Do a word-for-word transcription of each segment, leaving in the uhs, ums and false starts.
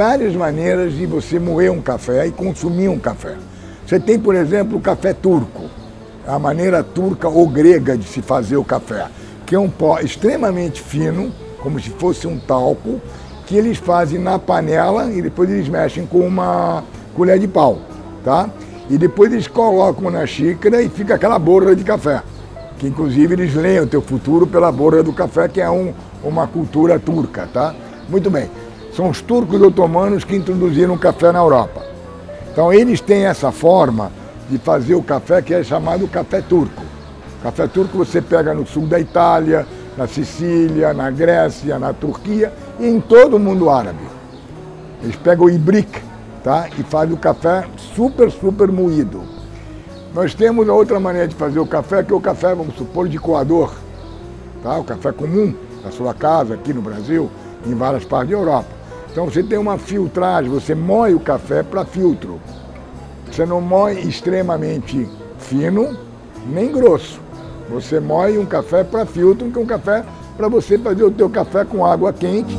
várias maneiras de você moer um café e consumir um café. Você tem, por exemplo, o café turco, a maneira turca ou grega de se fazer o café, que é um pó extremamente fino, como se fosse um talco, que eles fazem na panela e depois eles mexem com uma colher de pau, tá? E depois eles colocam na xícara e fica aquela borra de café, que inclusive eles leem o teu futuro pela borra do café, que é um, uma cultura turca, tá? Muito bem, são os turcos otomanos que introduziram o café na Europa. Então eles têm essa forma de fazer o café que é chamado café turco. Café turco você pega no sul da Itália, na Sicília, na Grécia, na Turquia e em todo o mundo árabe. Eles pegam o ibrique, tá? E fazem o café super, super moído. Nós temos a outra maneira de fazer o café, que é o café, vamos supor, de coador. Tá? O café comum da sua casa, aqui no Brasil, em várias partes da Europa. Então você tem uma filtragem, você moe o café para filtro. Você não moe extremamente fino, nem grosso. Você moe um café para filtro, que é um café para você fazer o teu café com água quente.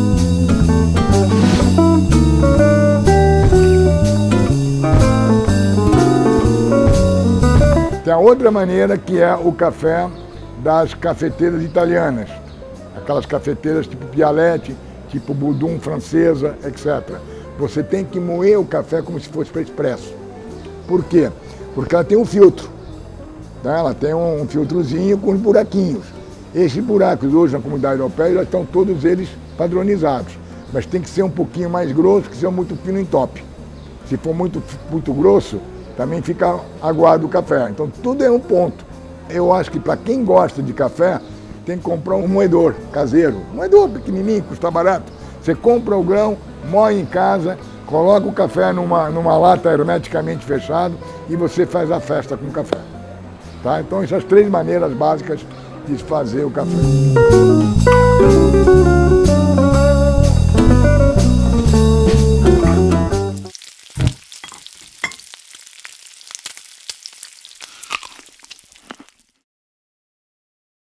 Tem a outra maneira, que é o café das cafeteiras italianas. Aquelas cafeteiras tipo Bialetti, tipo Budum francesa, etcétera. Você tem que moer o café como se fosse para expresso. Por quê? Porque ela tem um filtro. Tá? Ela tem um filtrozinho com buraquinhos. Esses buracos hoje na comunidade europeia já estão todos eles padronizados. Mas tem que ser um pouquinho mais grosso, que se é muito fino entope. Se for muito, muito grosso, também fica aguado o café. Então tudo é um ponto. Eu acho que para quem gosta de café, tem que comprar um moedor caseiro. Um moedor pequenininho, custa barato. Você compra o grão, moe em casa, coloca o café numa, numa lata hermeticamente fechada e você faz a festa com o café. Tá? Então essas três maneiras básicas de fazer o café.